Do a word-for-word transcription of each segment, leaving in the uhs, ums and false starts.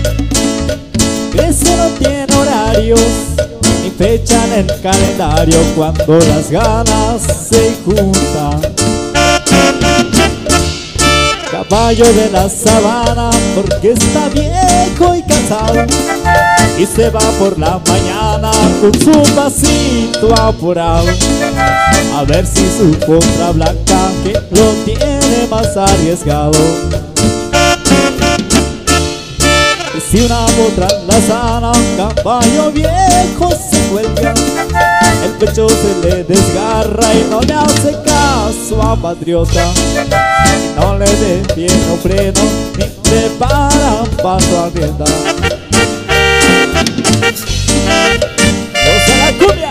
Ese no tiene horarios ni fecha en el calendario cuando las ganas se juntan. Caballo de la sabana porque está viejo y cansado y se va por la mañana con su pasito apurado a ver si su potra blanca que lo tiene más arriesgado. Y si una potra la sana, un caballo viejo se cuelga, el pecho se le desgarra y no le hace caso a patriota. Y no le detiene freno ni prepara paso a rienda. ¡Goza la cumbia!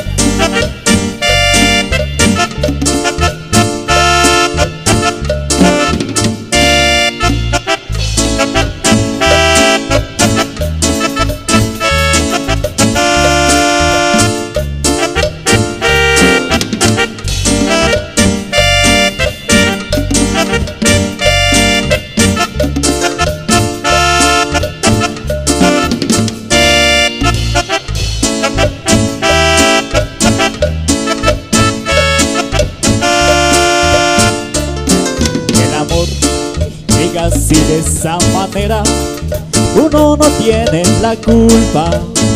Así de esa manera uno no tiene la culpa.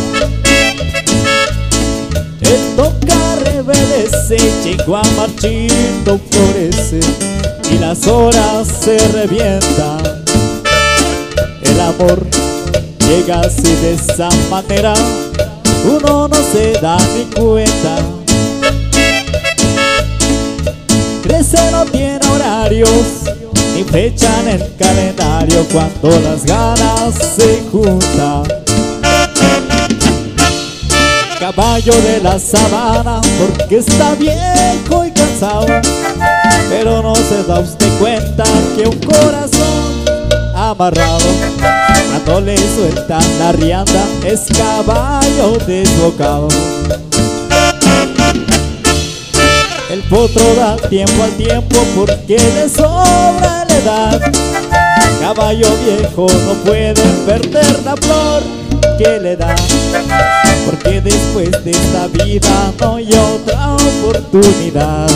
Él toca rebelde, llegó a marchito florece y las horas se revientan. El amor llega así de esa manera, uno no se da ni cuenta. Crece no tiene horarios ni fecha en el calendario cuando las ganas se juntan. Caballo de la sabana porque está viejo y cansado, pero no se da usted cuenta que un corazón amarrado cuando le sueltan la rienda es caballo desbocado. El potro da tiempo al tiempo porque le sobra la edad. Caballo viejo no puede perder la flor que le da, porque después de esta vida no hay otra oportunidad.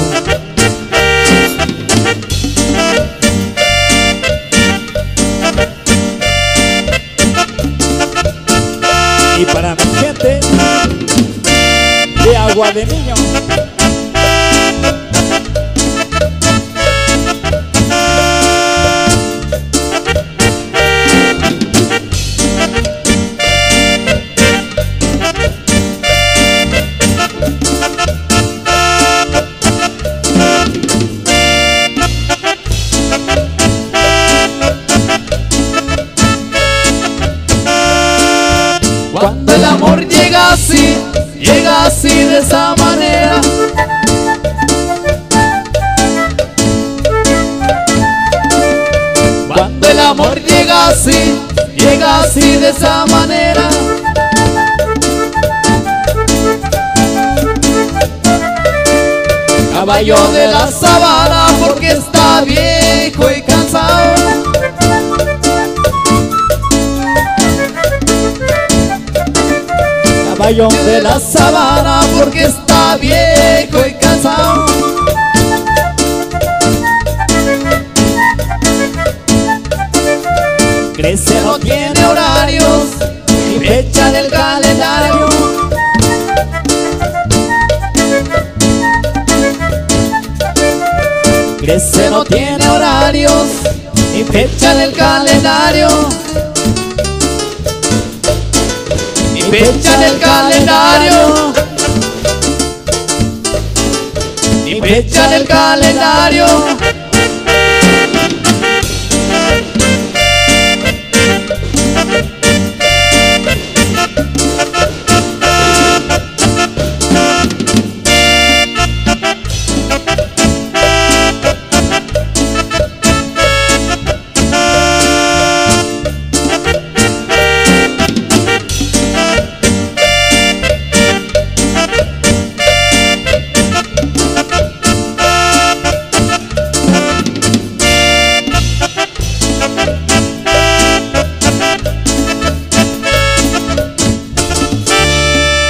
Y para mi gente de Agua de Niño, cuando el amor llega así, llega así de esa manera. Cuando el amor llega así, llega así de esa manera. Caballo de la sabana porque está viejo y cansado. Caballo De la sabana porque está viejo y cansado. crece No tiene horarios ni fecha en el calendario. crece No tiene horarios ni fecha en el calendario. Ni fecha en el calendario. Ni fecha en el calendario.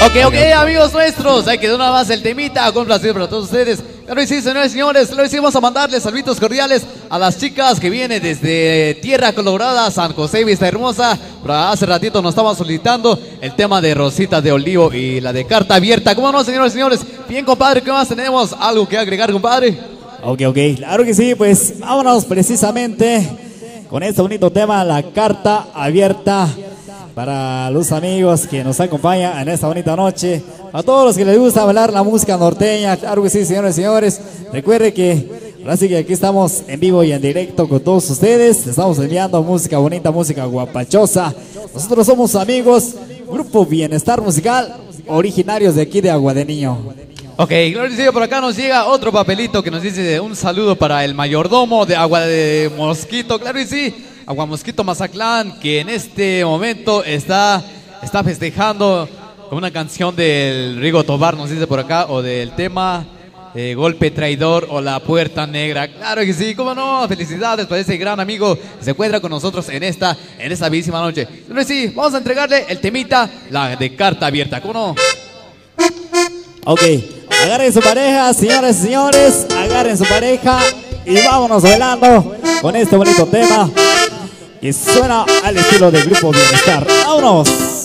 Ok, ok, amigos nuestros, hay que dar una más el temita, con placer para todos ustedes. Claro y sí, señores y señores, lo hicimos a mandarles saluditos cordiales a las chicas que vienen desde Tierra Colorada, San José, Vista Hermosa. Por hace ratito nos estaban solicitando el tema de Rosita de Olivo y la de Carta Abierta. ¿Cómo no, señores y señores? Bien, compadre, ¿qué más tenemos? ¿Algo que agregar, compadre? Ok, ok, claro que sí, pues vámonos precisamente con este bonito tema, la Carta Abierta. Para los amigos que nos acompañan en esta bonita noche, a todos los que les gusta bailar la música norteña, claro que sí, señores y señores. Recuerde que ahora sí que aquí estamos en vivo y en directo con todos ustedes. Estamos enviando música bonita, música guapachosa. Nosotros somos amigos, Grupo Bienestar Musical, originarios de aquí de Agua de Niño. Ok, Gloria, por acá nos llega otro papelito que nos dice un saludo para el mayordomo de Agua de Mosquito, claro y sí. Agua Mosquito Mazatlán, que en este momento está, está festejando con una canción del Rigo Tobar, nos dice por acá, o del tema eh, Golpe Traidor o La Puerta Negra. Claro que sí, cómo no, felicidades para ese gran amigo que se encuentra con nosotros en esta, en esta bellísima noche. Entonces sí, vamos a entregarle el temita, la de Carta Abierta, ¿cómo no? Ok, agarren su pareja, señores y señores, agarren su pareja y vámonos bailando con este bonito tema que suena al estilo del Grupo Bienestar. ¡Vámonos!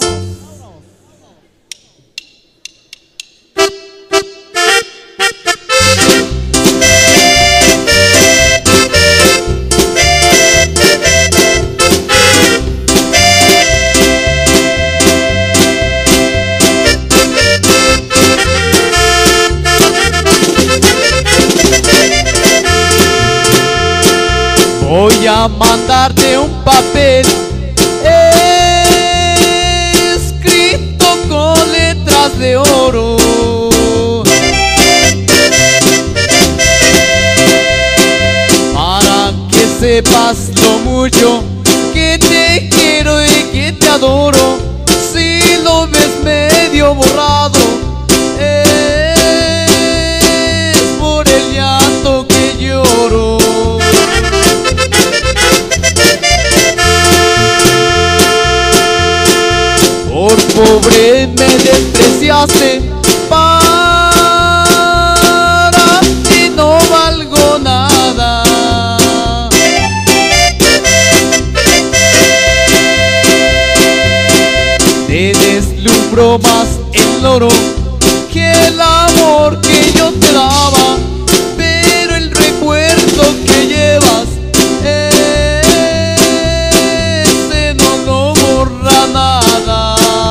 Voy a mandarte un papel escrito con letras de oro, para que sepas lo mucho que te quiero y que te adoro. Si lo ves medio borrado, es por el llanto que lloro. Por pobre me despreciaste, para ti no valgo nada. Te deslumbro más el oro que el amor que yo te daba, pero el recuerdo que llevas, ese no lo borra nada.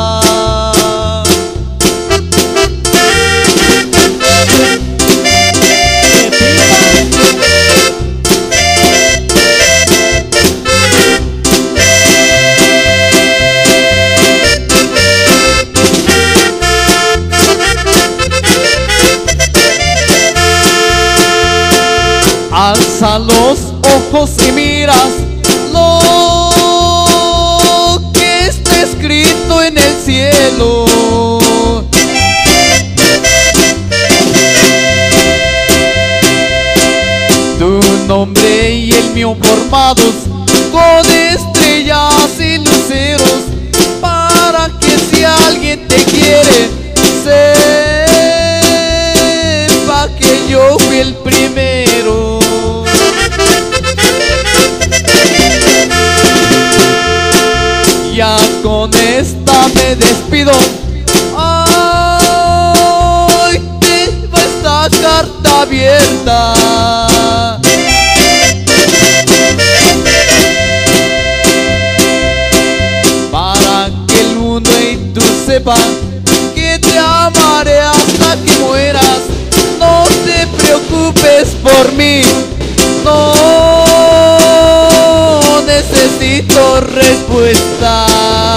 Alza los ojos y miras lo que está escrito en el cielo. Tu nombre y el mío formados con estrellas y luceros, para que si alguien te quiere sepa que yo fui el primero. Ya con esta me despido. Ay, tengo esta carta abierta. Para que el mundo y tú sepan que te amaré hasta que mueras. No te preocupes por mí, no necesito respuesta.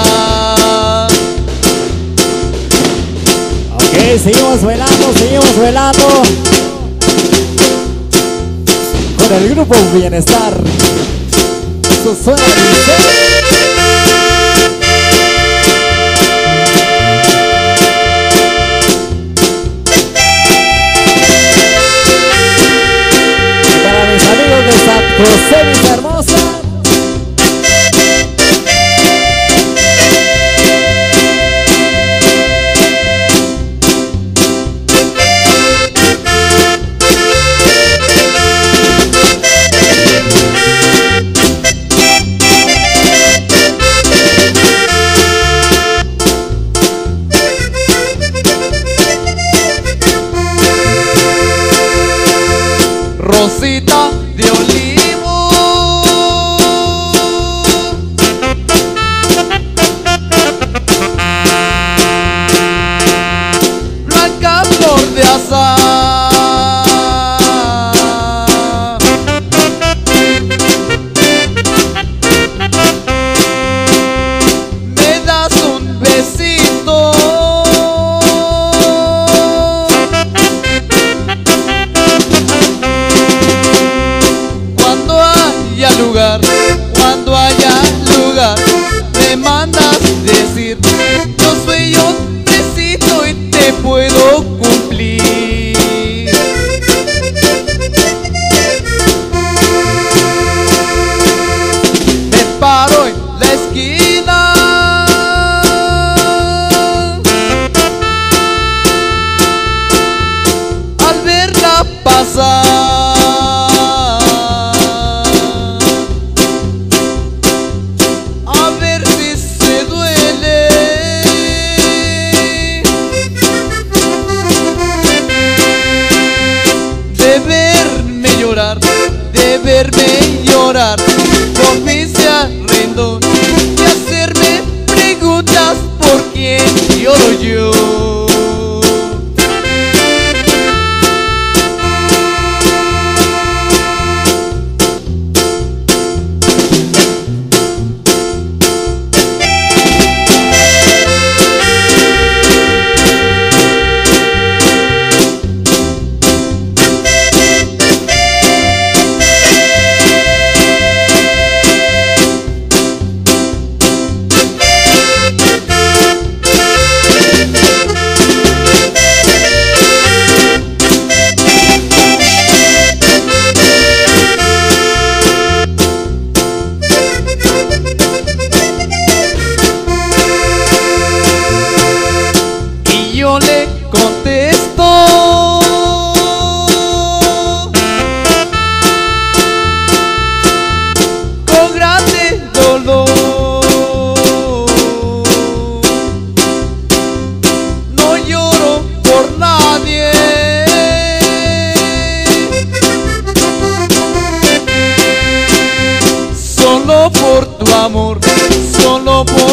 Ok, seguimos bailando, seguimos bailando con el Grupo Bienestar. Esto suena bien. De San José, Vista Hermosa.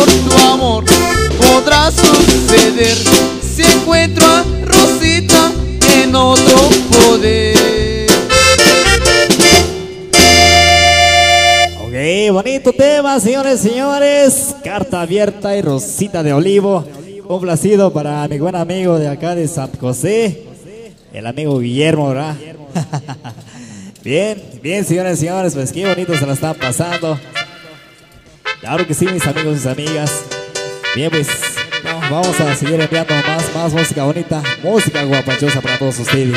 por tu amor podrá suceder si encuentro a Rosita en otro poder. Ok, bonito tema, señores y señores. Carta abierta y Rosita de Olivo. Complacido para mi buen amigo de acá de San José, el amigo Guillermo, ¿verdad? Bien, bien, señores y señores, pues qué bonito se la están pasando. Claro que sí, mis amigos y mis amigas. Bien, pues no, vamos a seguir enviando más, más música bonita, música guapachosa para todos ustedes.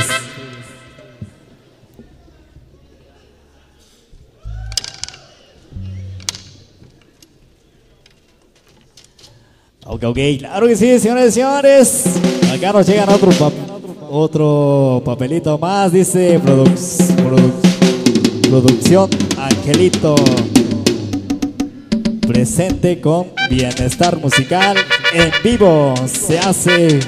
Ok, ok, claro que sí, señores y señores. Acá nos llegan otro, pa otro papelito más. Dice produc produ Producción Angelito. Presente con bienestar musical en vivo. Se hace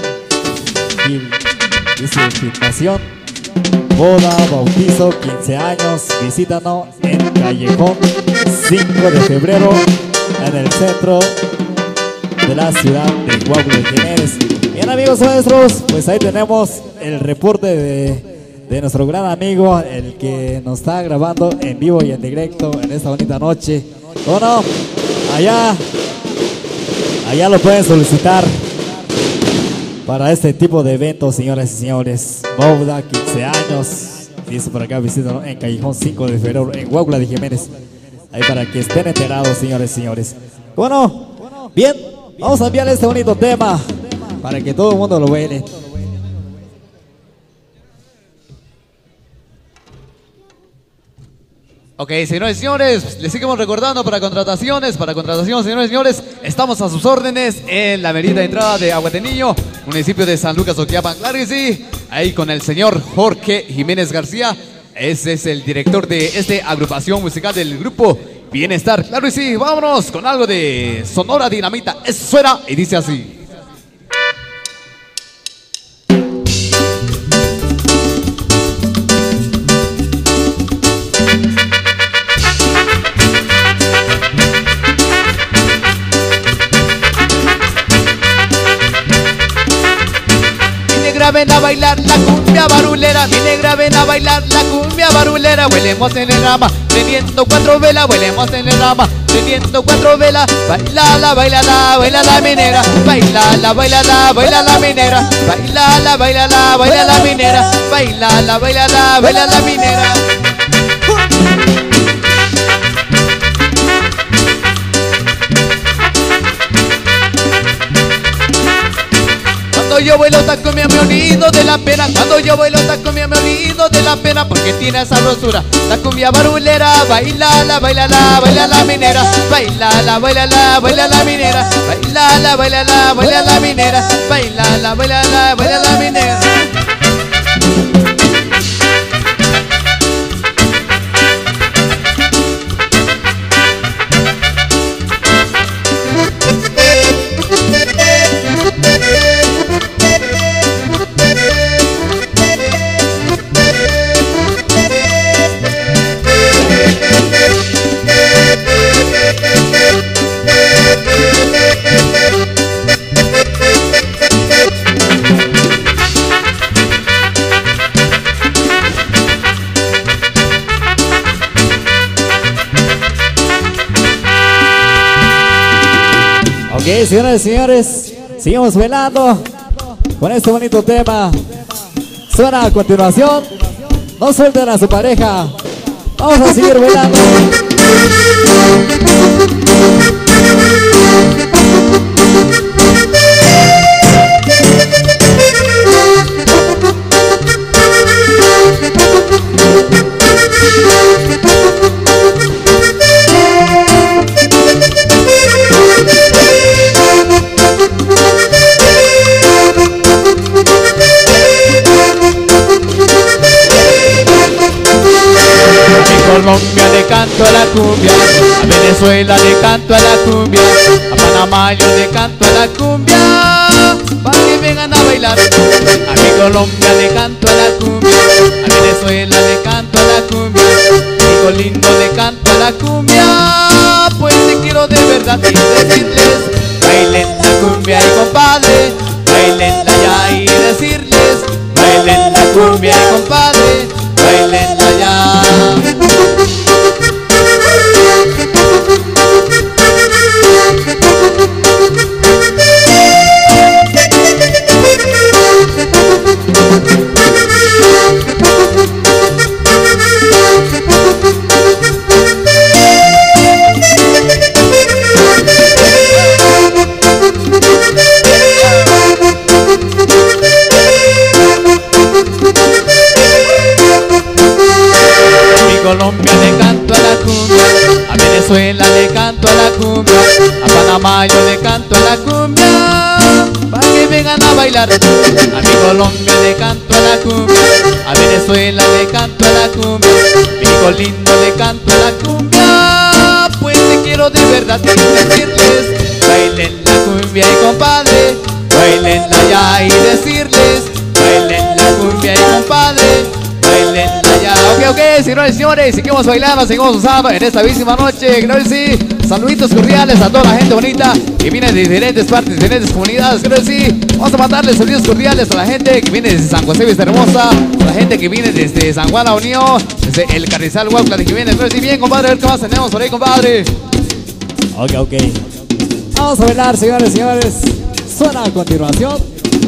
dice filmación, boda, bautizo, quince años. Visítanos en Callejón cinco de febrero en el centro de la ciudad de Guaula de Jiménez. Bien, amigos nuestros, pues ahí tenemos el reporte de, de nuestro gran amigo, el que nos está grabando en vivo y en directo en esta bonita noche. Bueno, allá, allá lo pueden solicitar para este tipo de eventos, señoras y señores. Boda, quince años, dice por acá, visítanos en Callejón cinco de febrero en Guaula de Jiménez. Ahí para que estén enterados, señores y señores. Bueno, bien. Vamos a enviarle este bonito tema para que todo el mundo lo vea. Ok, señores y señores, les seguimos recordando para contrataciones, para contrataciones, señores y señores, estamos a sus órdenes en la avenida de entrada de Aguatenillo, municipio de San Lucas, Oquiapan. Claro que sí, ahí con el señor Jorge Jiménez García, ese es el director de esta agrupación musical del grupo Bienestar. Claro que sí, vámonos con algo de Sonora Dinamita. Eso suena y dice así. Mi negra ven a bailar la cumbia barulera, mi negra ven a bailar la cumbia barulera. Huelemos en el rama, teniendo cuatro velas, huelemos en el rama, teniendo cuatro velas. Bailala, bailala, baila la minera, bailala, bailala, baila la minera, bailala, bailala, baila la minera, bailala, bailala, baila la minera. Cuando yo bailo ta cumbia me olvido de la pena, cuando yo bailo ta cumbia me olvido de la pena, porque tiene sabrosura la cumbia barulera. Bailala, bailala, baila la minera, bailala, bailala, baila la minera, bailala, bailala, baila la minera, bailala, bailala, baila la minera. Ok, señoras y señores, seguimos bailando con este bonito tema. Suena a continuación. No suelten a su pareja. Vamos a seguir bailando. Colombia le canto a la cumbia, a Venezuela le canto a la cumbia, a Panamá yo le canto a la cumbia, para que vengan a bailar. A mi Colombia le canto a la cumbia, a Venezuela le canto a la cumbia, a Rico lindo le canto a la cumbia, pues quiero de verdad y decirles, bailen la cumbia y compadre, bailenla ya y decirles, bailen la cumbia y compadre, bailenla ya. Colombia le canto a la cumbia, a Venezuela le canto a la cumbia, a Panamá yo le canto a la cumbia, para que vengan a bailar. A mi Colombia le canto a la cumbia, a Venezuela le canto a la cumbia, México lindo le canto a la cumbia, pues te quiero de verdad y decirles, bailen la cumbia y compadre, bailenla ya y decirles, bailen la cumbia y compadre, bailenla ya. Ok, ok, señores y señores, seguimos bailando, seguimos usando en esta bellísima noche. Claro que sí, saluditos cordiales a toda la gente bonita que viene de diferentes partes, de diferentes comunidades. Claro que sí, vamos a mandarles saludos cordiales a la gente que viene desde San José Vista Hermosa, a la gente que viene desde San Juan La Unión, desde el Carrizal Huautla de Jiménez. Claro que sí, bien, compadre, a ver qué más tenemos por ahí, compadre. Ok, ok. Vamos a bailar, señores y señores. Suena a continuación.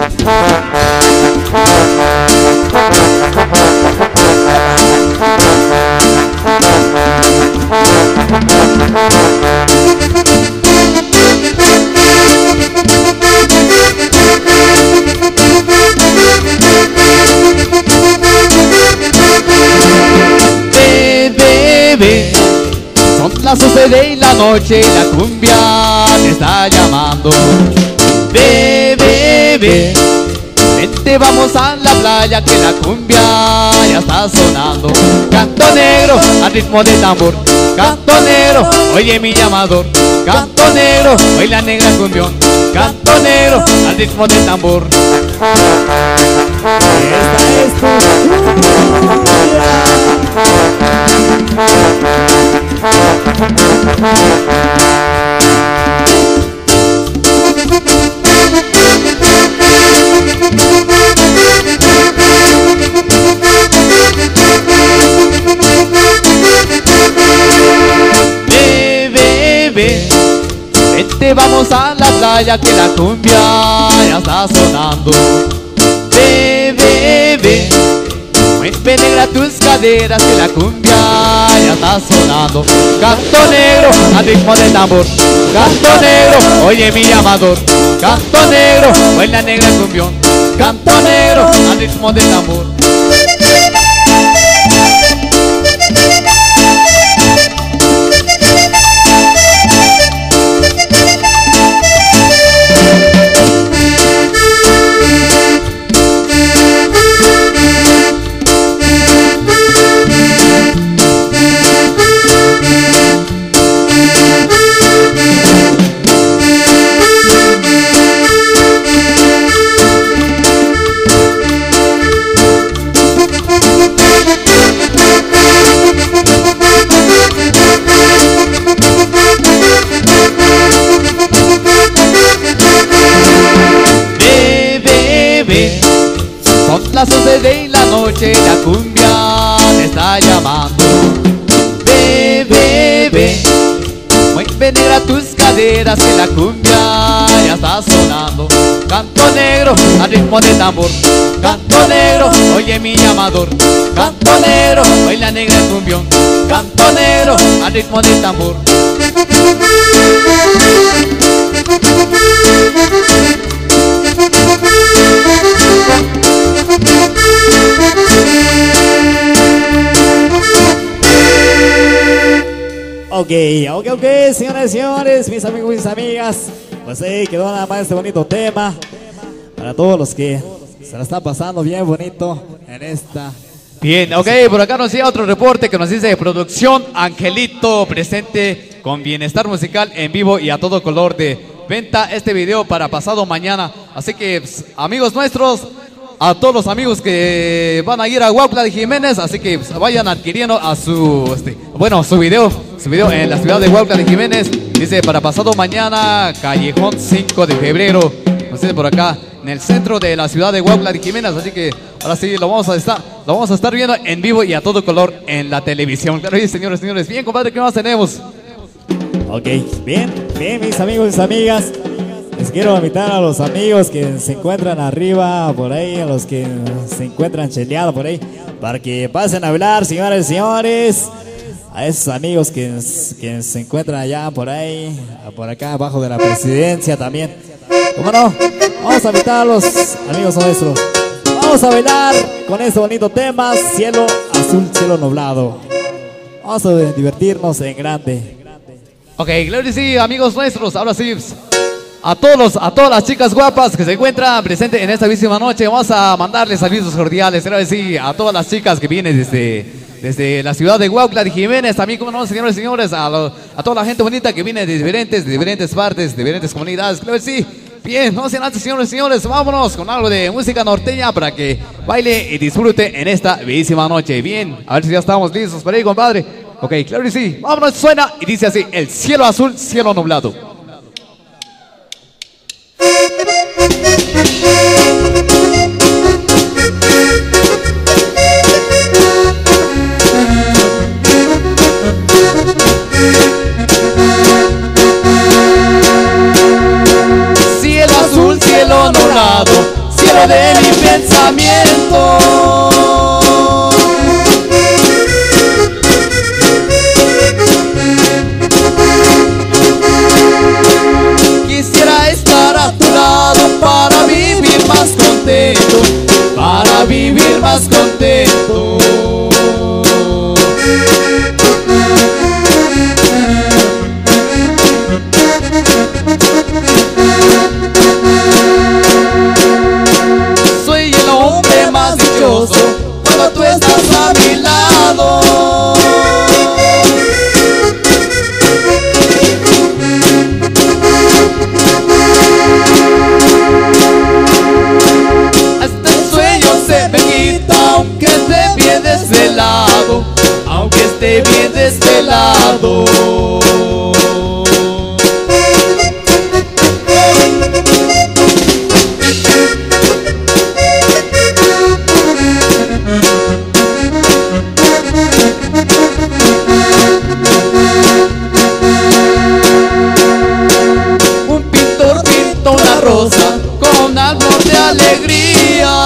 Bebé, bebé, son las doce de la noche y la cumbia te está llamando. Bebé, bebé, vente vamos a la playa que la cumbia ya está sonando. Canto negro al ritmo de tambor, canto negro, oye mi llamador. Canto negro, baila negra cumbión, canto negro al ritmo de tambor. Esta es tu Bebé, bebé, vente vamos a la playa que la cumbia ya está sonando. Bebé, bebé, mueve negra tus caderas que la cumbia ya está sonando. Canto negro al ritmo de tambor, canto negro, oye mi llamador. Canto negro, baila negra cumbión, canto negro al ritmo de tambor. Son las once de la noche, la cumbia te está llamando. Bebé, bebé, mueve negra tus caderas que la cumbia ya está sonando. Canto negro al ritmo de tambor, canto negro, oye mi llamador. Canto negro, baila negra el cumbión, canto negro al ritmo de tambor. Ok, ok, ok, señoras y señores, mis amigos y mis amigas. Pues ahí quedó nada más este bonito tema para todos los que se la están pasando bien bonito en esta. Bien, ok, por acá nos llega otro reporte que nos dice producción Angelito presente con bienestar musical en vivo y a todo color de venta este video para pasado mañana. Así que pues, amigos nuestros, a todos los amigos que van a ir a Huautla de Jiménez, así que pues, vayan adquiriendo a su, este, bueno, su video, su video en la ciudad de Huautla de Jiménez. Dice, para pasado mañana, Callejón cinco de febrero. Nos dice por acá, en el centro de la ciudad de Huautla de Jiménez. Así que ahora sí, lo vamos a estar, lo vamos a estar viendo en vivo y a todo color en la televisión. Claro, sí, señores, señores. Bien, compadre, ¿qué más tenemos? Ok, bien, bien, mis amigos y mis amigas. Les quiero invitar a los amigos que se encuentran arriba por ahí, a los que se encuentran cheleados por ahí, para que pasen a hablar, señores y señores. A esos amigos que, que se encuentran allá por ahí, por acá abajo de la presidencia también. ¿Cómo no? Vamos a invitar a los amigos nuestros. Vamos a bailar con este bonito tema, cielo azul, cielo nublado. Vamos a divertirnos en grande. Ok, claro que sí, amigos nuestros. Ahora sí, a todos los, a todas las chicas guapas que se encuentran presentes en esta bellísima noche, vamos a mandarles saludos cordiales, claro que sí, a todas las chicas que vienen desde, desde la ciudad de Huautla de Jiménez, también, como no, señores y señores, a, lo, a toda la gente bonita que viene de diferentes, de diferentes partes, de diferentes comunidades, claro que sí. Bien, no sean antes, señores y señores, vámonos con algo de música norteña para que baile y disfrute en esta bellísima noche. Bien, a ver si ya estamos listos por ahí, compadre. Ok, claro que sí, vámonos, suena y dice así, el cielo azul, cielo nublado. Cielo azul, cielo nublado, cielo de mi pensamiento. Quisiera estar a tu lado para vivir más contento, para vivir más contento. Soy el hombre más dichoso cuando tú estás a mi lado. Hasta el sueño se me quita aunque esté bien desvelado, aunque esté bien desvelado. Un pintor pintó una rosa con árbol de alegría.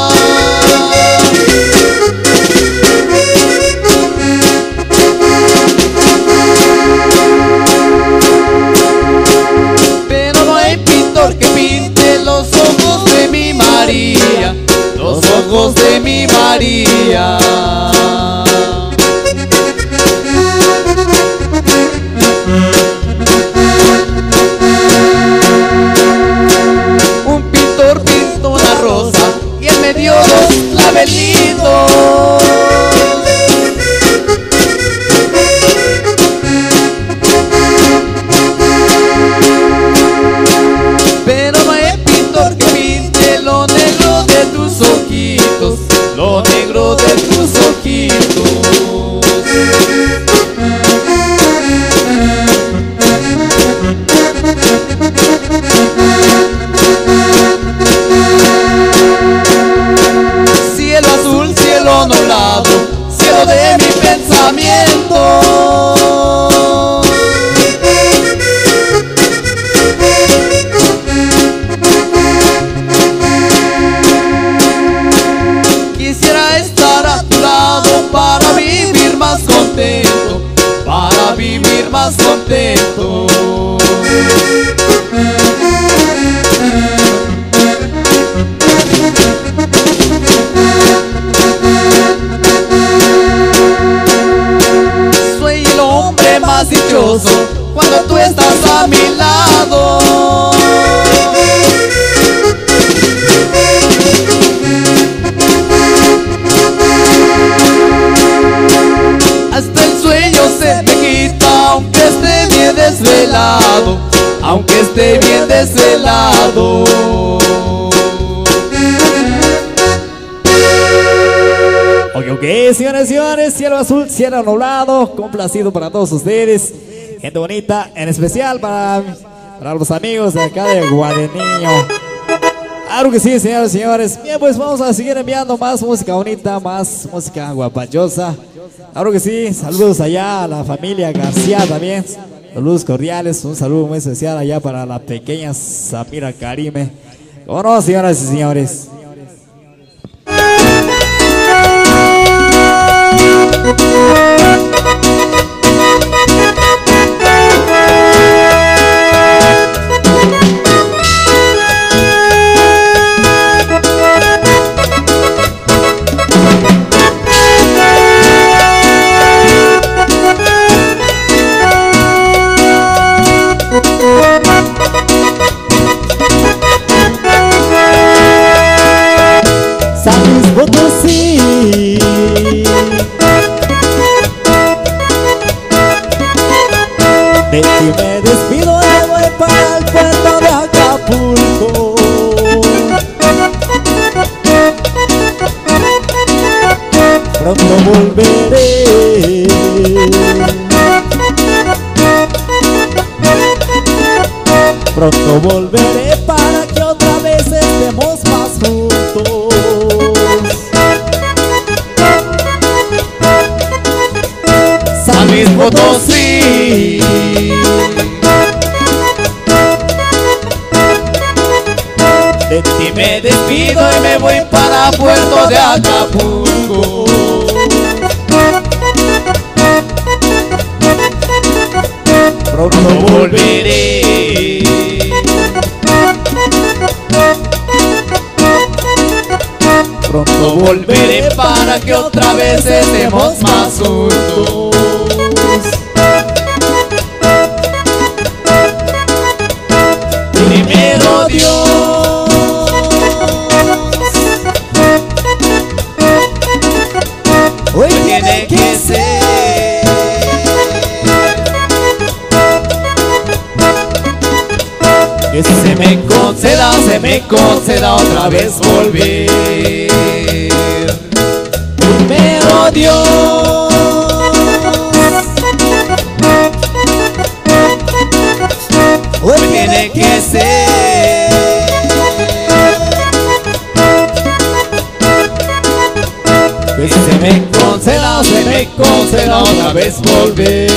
Pero no hay pintor que pinte los ojos de mi María, los ojos de mi María. Un pintor pintó una rosa y él me dio dos clavelitos. Pero no hay pintor que pinte lo negro de tus ojitos, lo negro de tus ojitos. Cielo azul, cielo nublado, cielo de mi pensamiento. Quisiera estar a tu lado para vivir más contento, para vivir más contento. Soy el hombre más dichoso cuando tú estás a mi lado. Hasta el sueño se me quita aunque esté bien desvelado, aunque esté bien desvelado. Ok, ok, señores y señores, cielo azul, cielo nublado, complacido para todos ustedes. gente bonita, en especial para, para los amigos de acá de Guadeniño. Claro que sí, señores y señores. Bien, pues vamos a seguir enviando más música bonita, más música guapachosa. Claro que sí, saludos allá a la familia García también. Saludos cordiales, un saludo muy especial allá para la pequeña Samira Karime. ¿Cómo no, señoras y señores? San Luis Potosí, de ti me despido y voy para el puerto de Acapulco. Pronto volveré, pronto volveré para que otra vez estemos más juntos. San Luis Potosí, de ti me despido y me voy para Puerto de Acapulco. Pronto volveré, pronto volveré para que otra vez estemos más juntos. Primero Dios, hoy tiene que ser, que se me conceda, se me conceda otra vez volver. Primero Dios, hoy tiene que ser, que se me conceda, se me conceda otra vez volver.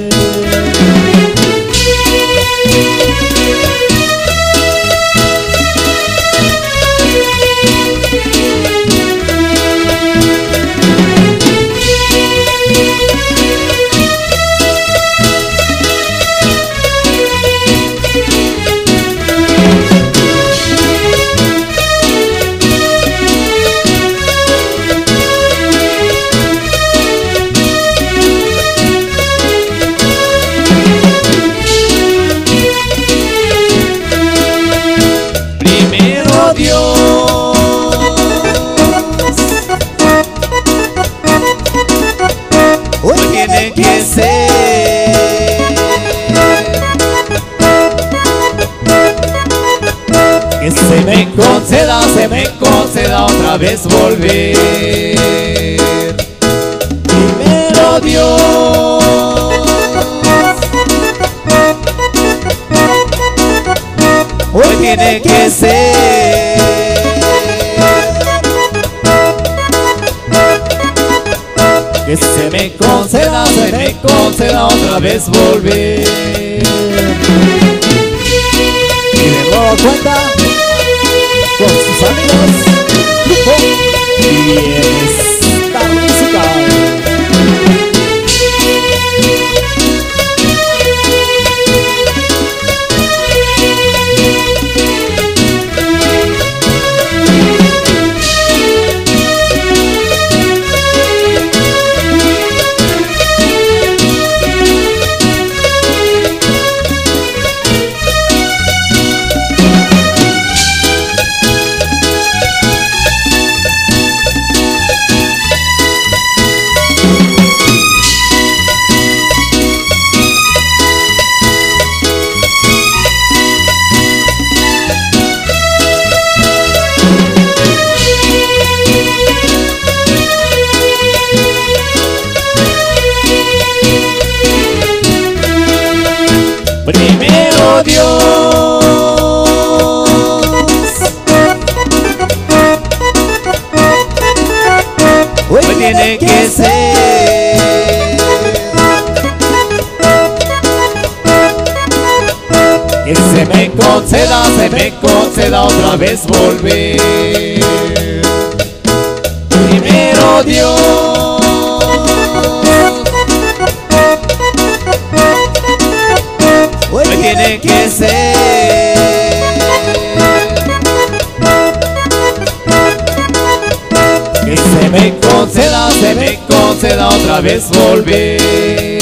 Tiene que ser, que se me conceda, se me conceda otra vez volver. Primero Dios, hoy tiene que ser, que se me conceda, se me conceda otra vez volver. Y de nueva cuenta, con sus amigos, Grupo Bienestar Musical. se me conceda, se me conceda otra vez volver. Primero Dios, hoy tiene que ser. Que se me conceda, se me conceda otra vez volver.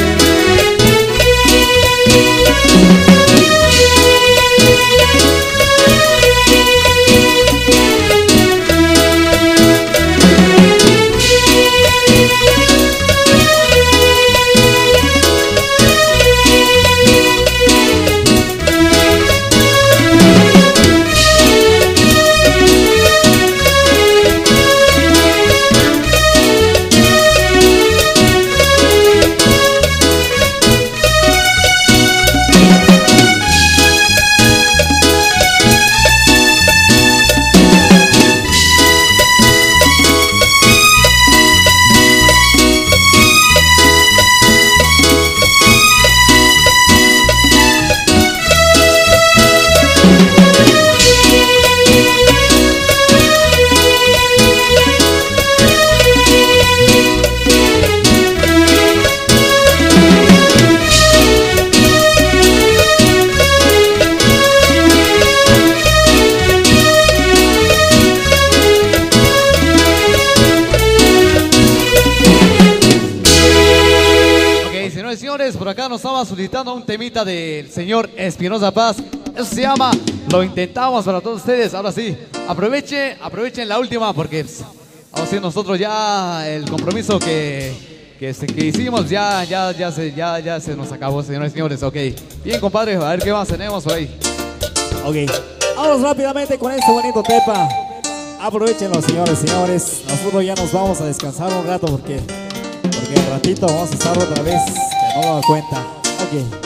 Por acá nos estaba solicitando un temita del señor Espinosa Paz. Eso se llama Lo Intentamos para todos ustedes. Ahora sí, aprovechen, aprovechen la última porque pues, ahora sí nosotros ya el compromiso que, que, que hicimos ya, ya, ya, se, ya, ya se nos acabó, señores y señores. Ok, bien compadre, a ver qué más tenemos por ahí. Ok, vamos rápidamente con este bonito tepa. Aprovechenlo, señores y señores. Nosotros ya nos vamos a descansar un rato porque, porque el ratito vamos a estar otra vez. No me doy cuenta. Ok.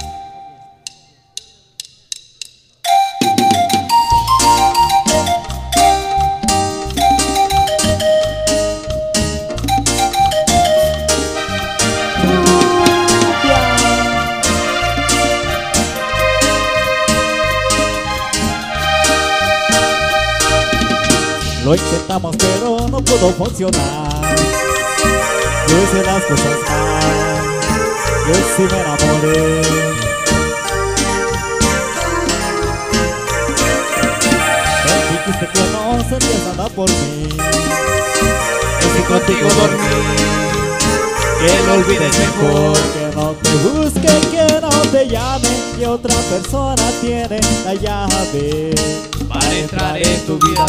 Lo intentamos pero no pudo funcionar. Yo hice las cosas mal. Yo sí me enamoré. Me dijiste que no sentías nada por mí. Y si contigo dormí, que lo olvides mejor. Que no te busque, que no te llame, que otra persona tiene la llave para entrar en tu vida.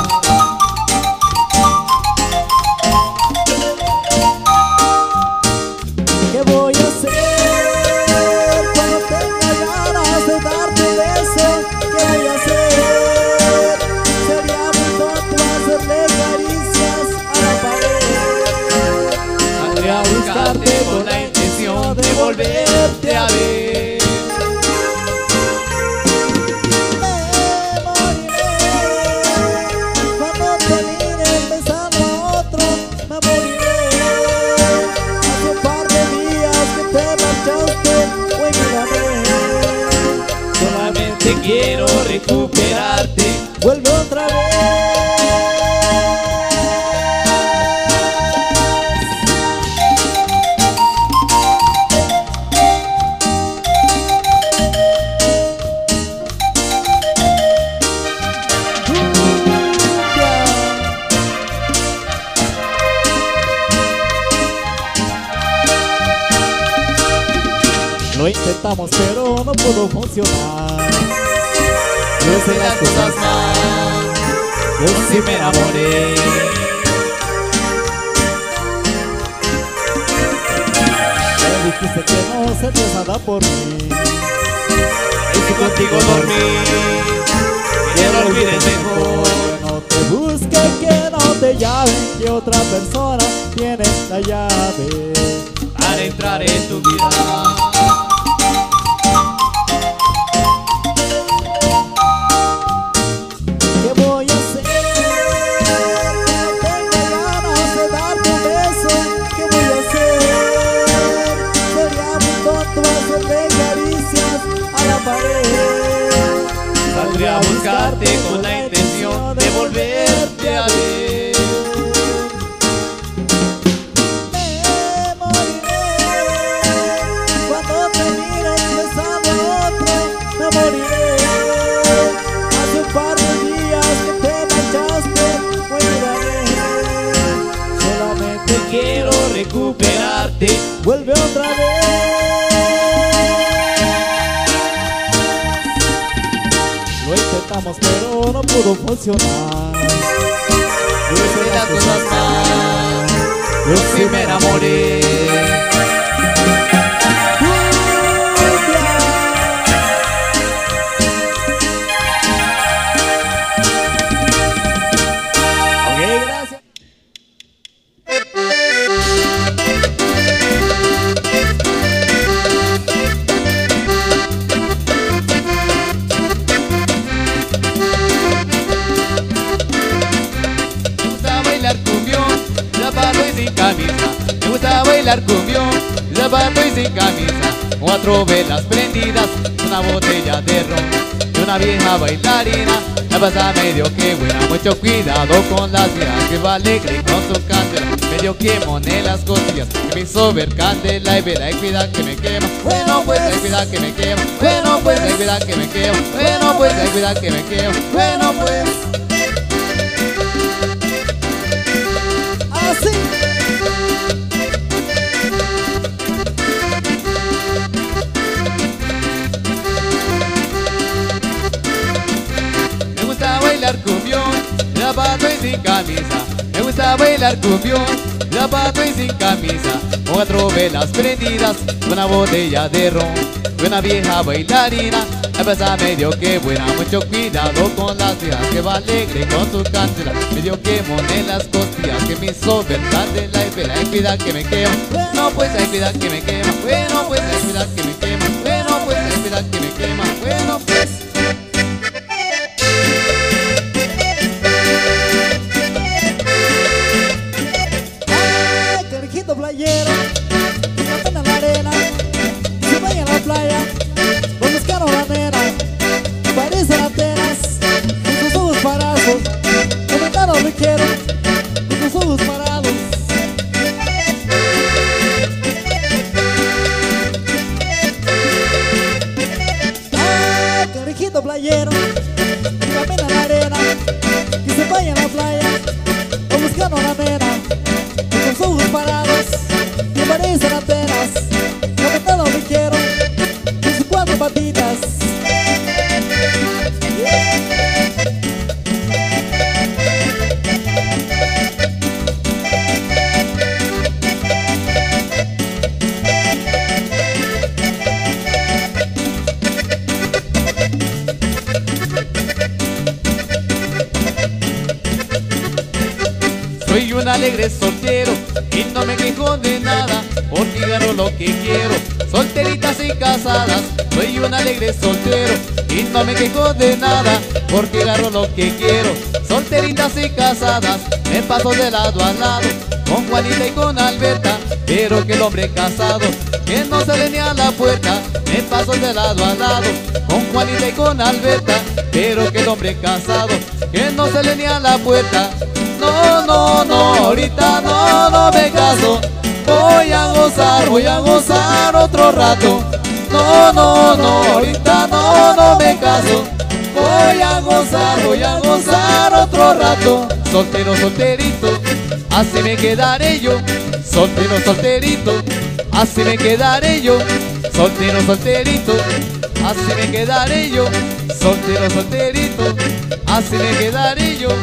¿Qué voy a hacer cuando tenga ganas de darte un beso? ¿Qué voy a hacer? Sería muy tonto hacerle caricias a la pared. Saldré a buscarte con la intención de volverte a ver. Me moriré cuando te mires besando a otro. Me moriré. Solamente quiero recuperarte. Vuelve otra vez. Lo intentamos pero no pudo funcionar. Yo hice las cosas mal. Yo sí me enamoré. Me dijiste que no sentías nada por mí. Y si contigo dormí, que lo olvides mejor. Que no te busque, que no te llame, que otra persona tiene la llave para entrar en tu vida. Caricias a la pared. Voy a buscarte con la intención de volverte a ver. Me moriré cuando te mires besando a otro. Me moriré. Hace un par de días que te marchaste. Vuelve, solamente Quiero recuperarte. vuelve otra vez. Lo intentamos pero no pudo funcionar. Yo hice las cosas mal, yo sí me enamoré. Ok, gracias. Zapato y sin camisa, me gusta bailar cumbión, zapato y sin camisa, cuatro velas prendidas, una botella de ron y una vieja bailarina. La pasa medio que buena, mucho cuidado con las miras, que va alegre con su candela, medio que mone las costillas, que me hizo ver candela y verá y cuida que me quema. Bueno pues, ay cuida que me quema, bueno pues, ay cuida que me quema, bueno pues, ay cuida que me quema, bueno pues. Así. Me gusta bailar cumbión, zapato y sin camisa. Me gusta bailar cumbión, zapato y sin camisa. Cuatro velas prendidas, una botella de ron y una vieja bailarina. La pasa medio que buena, mucho cuidado con las viejas, que va alegre con su candela, medio que mone las costillas, que me hizo ver candela y vela y cuida que me quema. Bueno pues, ay cuida que me quema, bueno pues, ay cuida que me quema, bueno pues, ay cuida que me quema, bueno pues. Ay, carajito playero, camina en la arena, se vaya en la playa, lo buscaron la nena, parece Atenas, con sus ojos parados, comentaron me quiero, con sus ojos parados. Ay, carajito playero, camina en la arena, que se vaya en la playa, lo buscaron la nena, con sus ojos parados, me parecen Atenas, comentado me quiero, con sus cuatro patitas. Soy un alegre soltero y no me quejo de nada, porque gano lo que quiero. Solteritas y casadas, soy un alegre soltero y no me quejo de nada, porque gano lo que quiero. Solteritas y casadas, me paso de lado a lado, con Juanita y con Alberta, pero que el hombre casado, que no sale ni a la puerta. Me paso de lado a lado, con Juanita y con Alberta, pero que el hombre casado, que no sale ni a la puerta. No, no, no, ahorita no, no me caso. Voy a gozar, voy a gozar otro rato. No, no, no, ahorita no, no me caso. Voy a gozar, voy a gozar otro rato. Soltero, solterito, así me quedaré yo. Soltero, solterito, así me quedaré yo. Soltero, solterito, así me quedaré yo. Soltero, solterito, así me quedaré yo.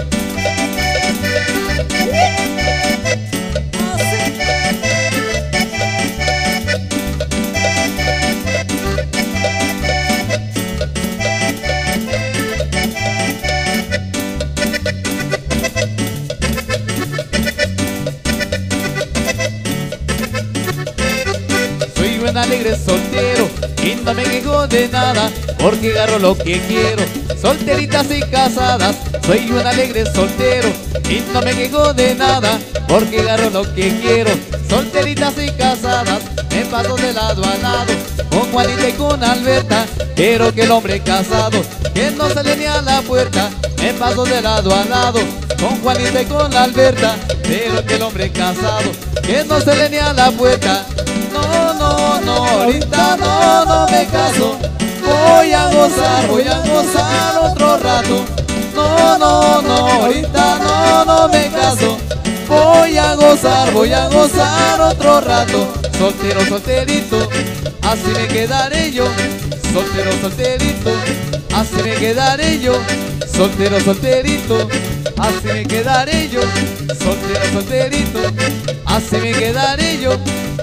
Soy un alegre soltero y no me quejo de nada, porque agarro lo que quiero. Solteritas y casadas, soy un alegre soltero y no me quejo de nada, porque agarro lo que quiero. Solteritas y casadas, me paso de lado a lado, con Juanita y con Alberta, pero que el hombre casado, que no sale ni a la puerta, me paso de lado a lado, con Juanita y con Alberta, pero que el hombre casado, que no sale ni a la puerta. No, no, no, ahorita no, no me caso, voy a gozar, voy a gozar otro rato. No, no, no, ahorita no, no me caso, voy a gozar, voy a gozar otro rato. Soltero, solterito, así me quedaré yo. Soltero, solterito, así me quedaré yo. Soltero, solterito, así me quedaré yo. Soltero, solterito, así me quedaré yo.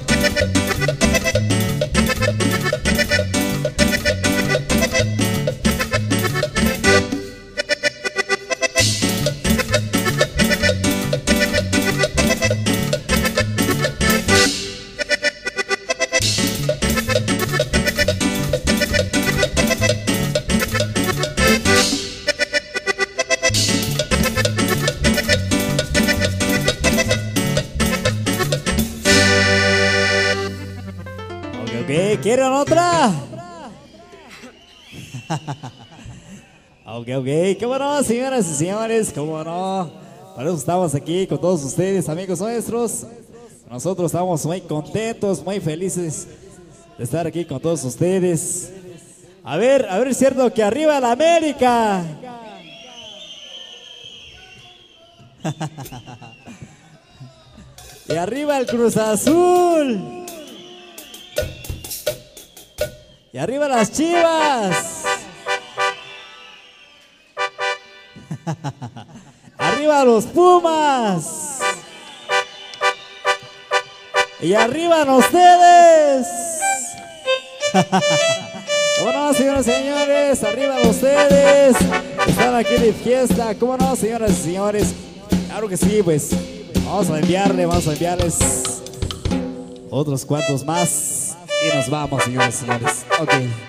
¿Quieren otra? Ok, ok, cómo no, señoras y señores, cómo no. Para eso estamos aquí con todos ustedes, amigos nuestros. Nosotros estamos muy contentos, muy felices de estar aquí con todos ustedes. A ver, a ver, es cierto que arriba la América. Y arriba el Cruz Azul. Y arriba las Chivas. Arriba los Pumas. Y arriba ustedes. ¿Cómo no, señoras y señores? Arriba ustedes. Están aquí de fiesta. ¿Cómo no, señoras y señores? Claro que sí, pues. Vamos a enviarle, vamos a enviarles otros cuantos más. Y nos vamos, señores y señores. Ok.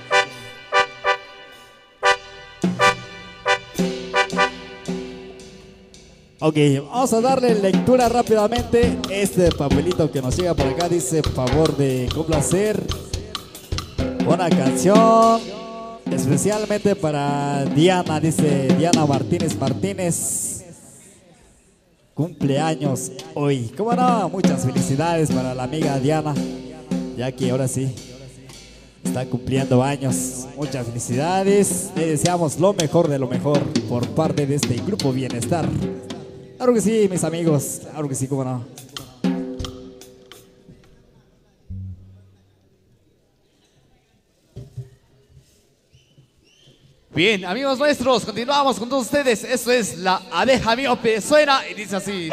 Ok, vamos a darle lectura rápidamente. Este papelito que nos llega por acá dice: favor de complacer una canción especialmente para Diana. Dice Diana Martínez Martínez. Cumpleaños hoy. ¿Cómo no? Muchas felicidades para la amiga Diana, ya que ahora sí está cumpliendo años. Muchas felicidades. Le deseamos lo mejor de lo mejor por parte de este Grupo Bienestar. Claro que sí, mis amigos. Claro que sí, cómo no. Bien, amigos nuestros, continuamos con todos ustedes. Eso es la abeja miope. Suena y dice así.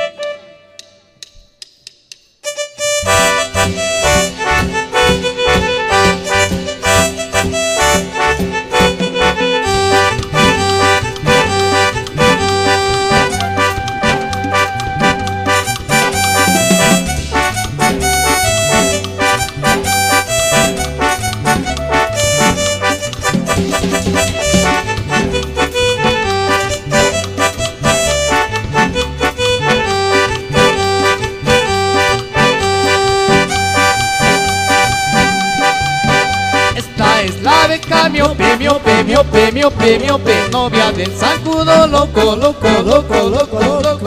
Miope, miope, miope, miope, miope, novia del zancudo loco, loco, loco, loco, loco.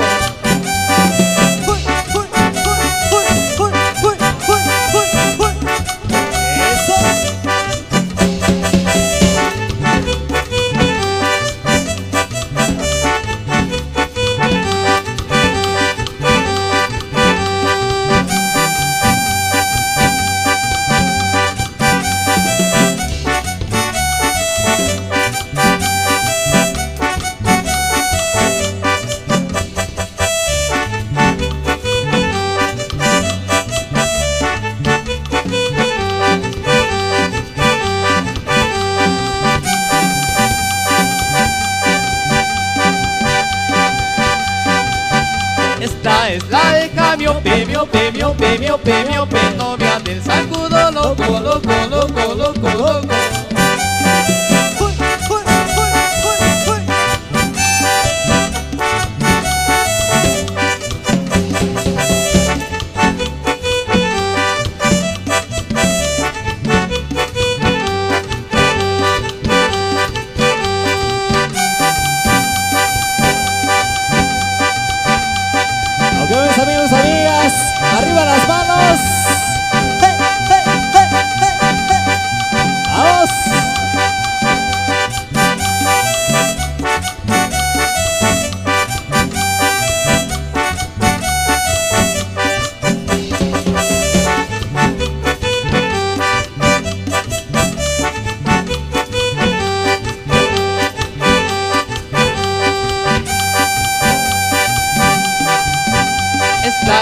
Es la abeja miope, miope, miope, miope, miope, novia del zancudo loco, loco, loco, loco, loco.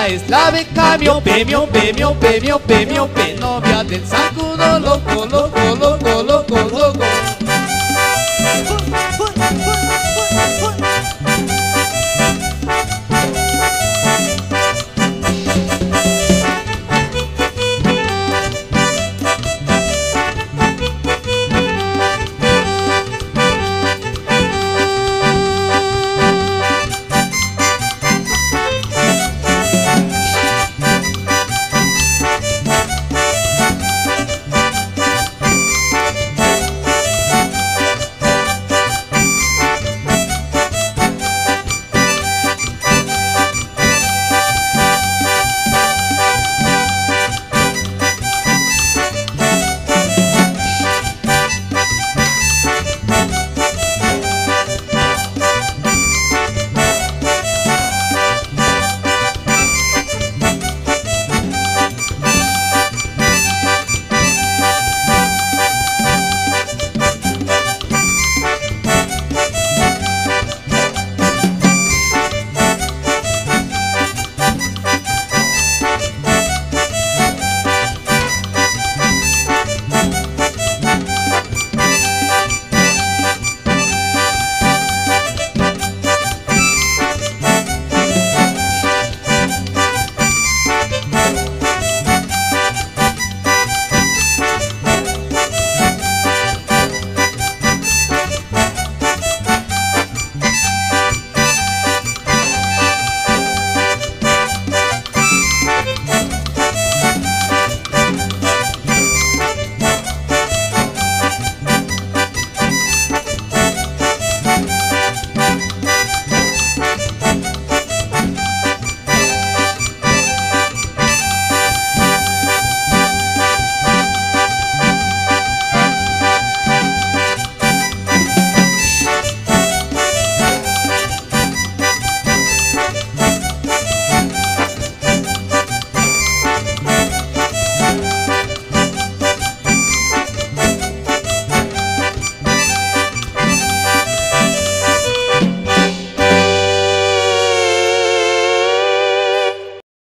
es la beca miope, miope, miope, miope, miope, novia del zancudo, loco, loco, loco, loco, loco.